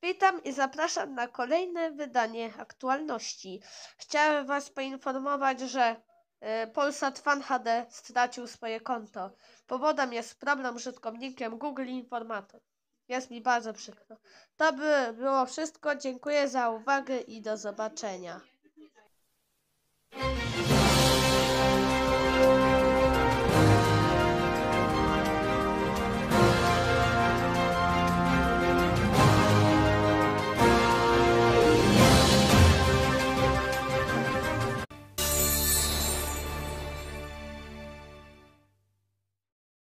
Witam i zapraszam na kolejne wydanie aktualności. Chciałem Was poinformować, że Polsat Fan HD stracił swoje konto. Powodem jest problem z użytkownikiem Google Informator. Jest mi bardzo przykro. To by było wszystko. Dziękuję za uwagę i do zobaczenia.